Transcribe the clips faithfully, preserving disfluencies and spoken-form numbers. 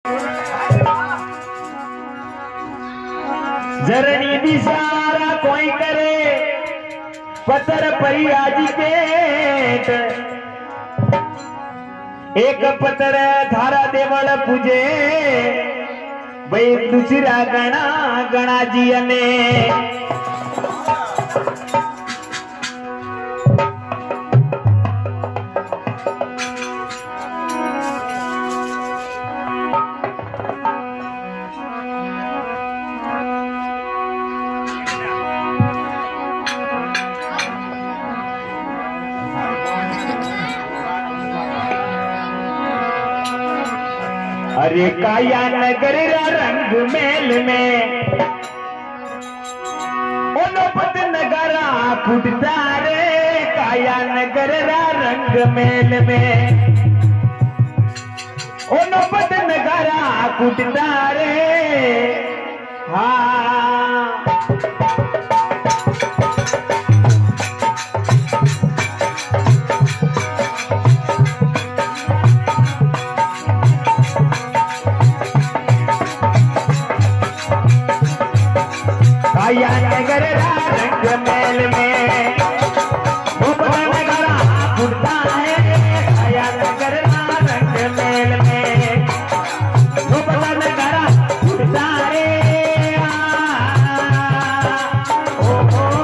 journey दिशारा कोई करे पत्थर परी आज के एक पत्थर धारा देवल पूजे भाई दूसरा गणा गणा जी ने अरे काया नगर रंग मेल में ओनोपत नगरा फुटता रे काया नगर रंग मेल में ओनोपत नगरा फुटता रे हाँ काया नगर रंग मेल में ओपत नगरा फुटता है काया नगर रंग मेल में ओपत नगरा फुटता रे ओ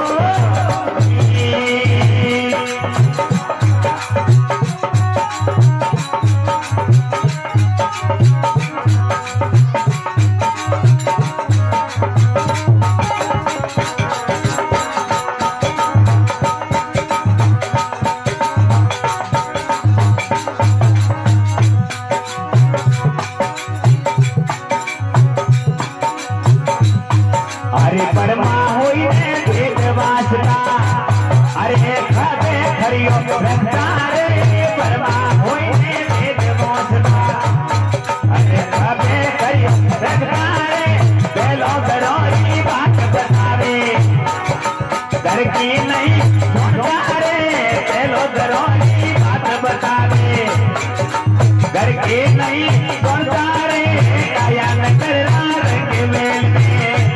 अरे परमा होई ने भेद वासना अरे खाते खरियो रखता रे परमा होई ने भेद वासना अरे खाते खरियो रखता रे बेलो दरोई बात बनावे घर की नहीं सुनता रे बेलो दरोई बात बतावे घर की नहीं सुनता रे काया नगर रंग मेल में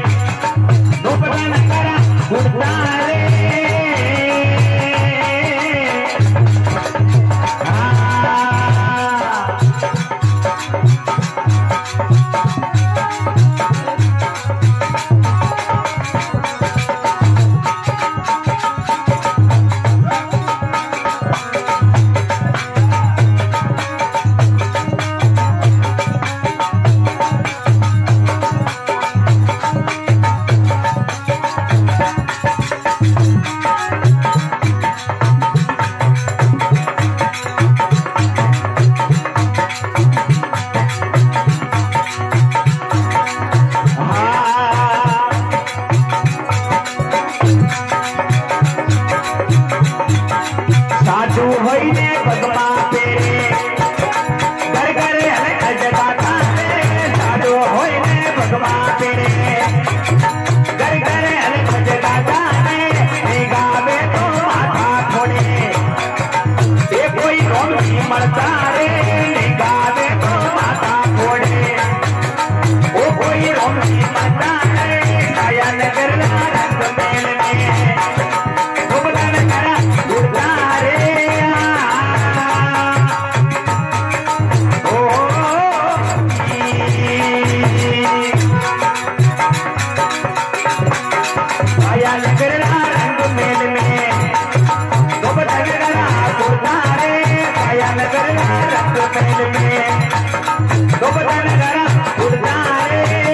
नगरा फुटता रे साधु होई ने भगवा तेरे घर घर अलग जगाता है साधु होई ने भगवा तेरे घर घर अलग जगाता है गावे तो माथा थोड़े ये कोई रोम नहीं मरता रे गावे तो माथा थोड़े वो कोई रोम नहीं मरता है काया नगर रंग मेल में काया नगर रंग मेल में ओपत नगरा फुटता रे काया नगर रंग मेल में ओपत नगरा फुटता रे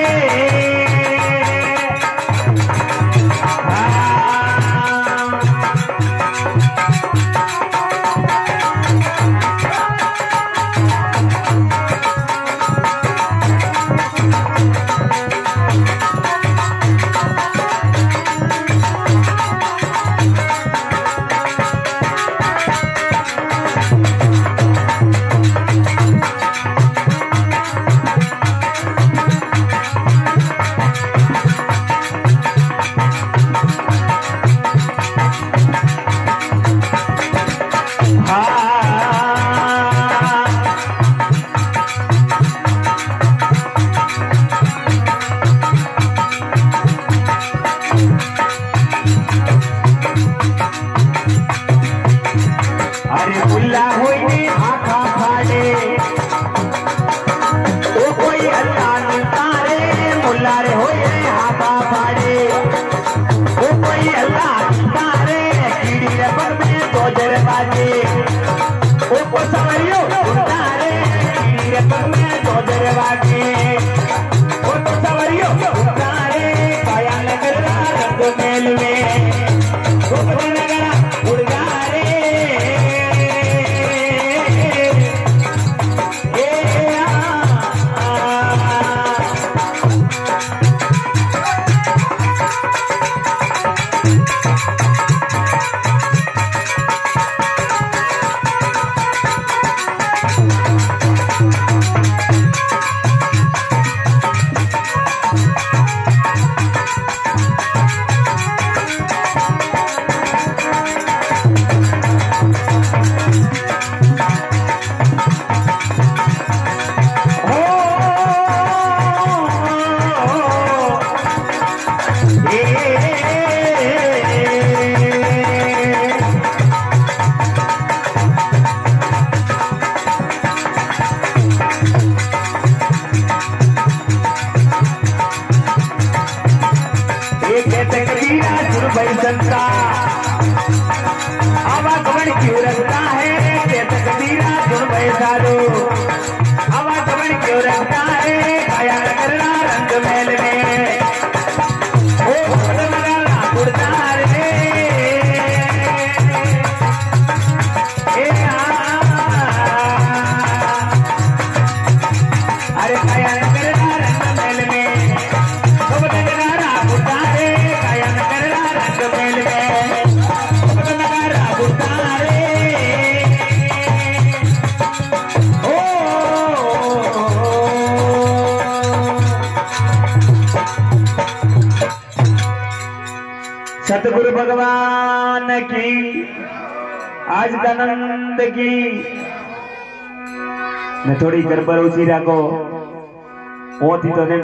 नजरवा के वो तो सवरियो उतारे काया नगर रंग मेल में गोपन नगरा उड़ जा रे जनता आवागमन क्यों रखता है के तकदीरा सुन भाई साधु आवागमन क्यों रखता है काया नगरा रंग मेल में ओ नगरा उड़ता रे ए अरे काया नगरा रंग मेल में सब नगरा उड़ता है काया नगरा मेल में नगरा उतारे ओ सतगुरु भगवान की आज दानंद की ने थोड़ी गड़बड़ उसी राखो ओ थी तो